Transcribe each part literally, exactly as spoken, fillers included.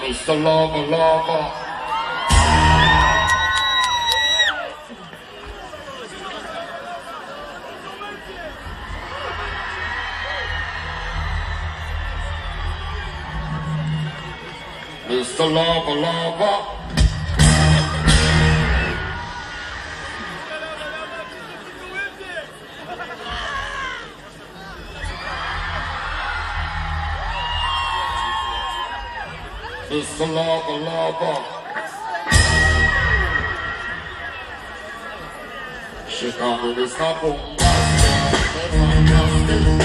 Mister Lover, Lover. Mister Lover, Lover. Mister Lover, Lover. She call me Mister Bombastic.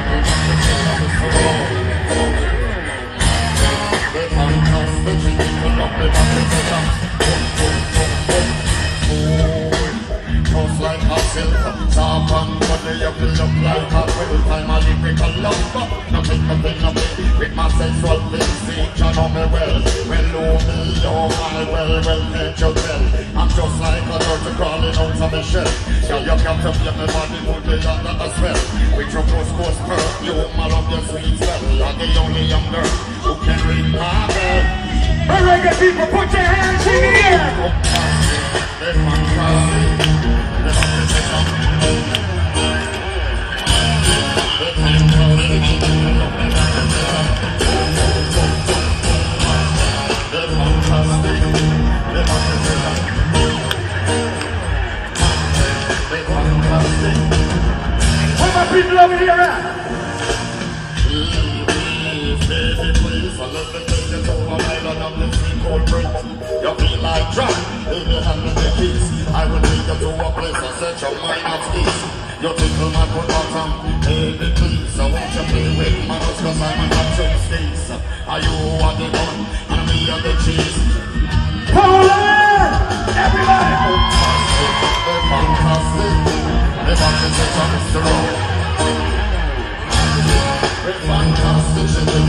Just like herself, soft and funny, you feel up like a real time a lyrical lover. Nothing, nothing, nothing with my sexual physique, you know me well. Well, oh me, oh my, well, well, can't you tell? I'm just like a turtle crawling out of the shell. Girl, you can't feel me body, put me under a spell. With your coast, coast perfume, I love your sweet smell. You're the only young girl who can ring my bell. All right, good people, put your hands in the air. Let my cry. Where my people over here at? You feel like drunk, if you hand me the keys I will take you to a place and set your mind at ease. You tickle my good bottom, baby please. I want you to play with my nose cause I'm a natural skis. Are you are the one and me are the cheese? Poland! Everybody! They're fantastic. They're fantastic on the road. They're fantastic.